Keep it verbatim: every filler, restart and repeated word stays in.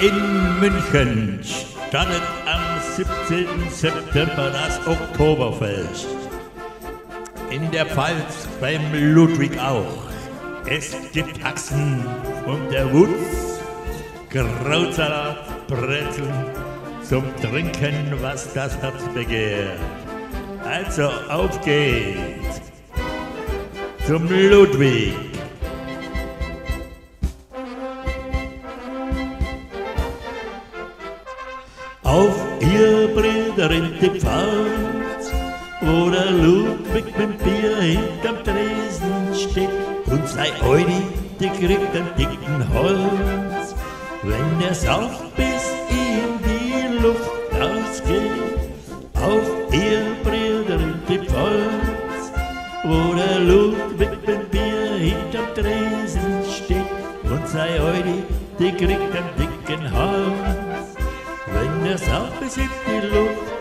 In München startet am siebzehnten September das Oktoberfest. In der Pfalz beim Ludwig auch. Es gibt Haxen und der Wutz, Krautsalat, Brezeln, zum Trinken, was das Herz begehrt. Also auf geht's zum Ludwig. Auf ihr Brüder in die Pfalz, wo der Ludwig mit Bier hinterm Tresen steht und sei Eudi, die kriegt einen dicken Holz, wenn der sauft bis in die Luft ausgeht. Auf ihr Brüder in die Pfalz, wo der Ludwig mit Bier hinterm Tresen steht und sei Eudi, die kriegt einen dicken Hals, wenn der sauft bis in die Luft